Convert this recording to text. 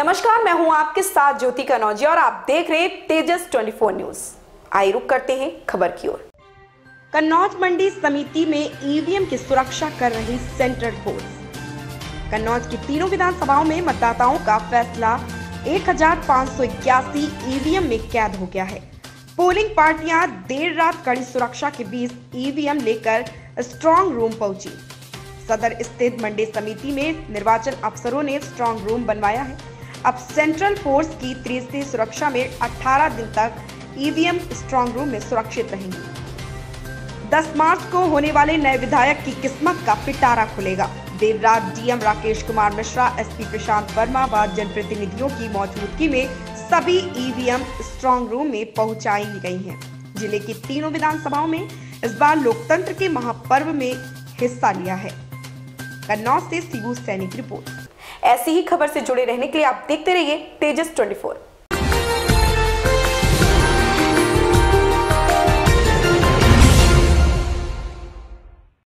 नमस्कार, मैं हूं आपके साथ ज्योति कनौजिया और आप देख रहे हैं तेजस 24 न्यूज। आइए रुक करते हैं खबर की ओर। कन्नौज मंडी समिति में ईवीएम की सुरक्षा कर रही सेंट्रल फोर्स। कन्नौज की तीनों विधानसभाओं में मतदाताओं का फैसला 1581 ईवीएम में कैद हो गया है। पोलिंग पार्टियां देर रात कड़ी सुरक्षा के बीच ईवीएम लेकर स्ट्रांग रूम पहुंची। सदर स्थित मंडी समिति में निर्वाचन अफसरों ने स्ट्रांग रूम बनवाया है। अब सेंट्रल फोर्स की तीसरी सुरक्षा में 18 दिन तक ईवीएम स्ट्रांग रूम में सुरक्षित रहेंगी। 10 मार्च को होने वाले नए विधायक की किस्मत का पिटारा खुलेगा। देर रात डीएम राकेश कुमार मिश्रा, एसपी प्रशांत वर्मा व जनप्रतिनिधियों की मौजूदगी में सभी ईवीएम स्ट्रांग रूम में पहुंचाई गई हैं। जिले की तीनों विधानसभाओं में इस बार लोकतंत्र के महापर्व में हिस्सा लिया है। कन्नौज से शिबू सैनी की रिपोर्ट। ऐसी ही खबर से जुड़े रहने के लिए आप देखते रहिए तेजस 24।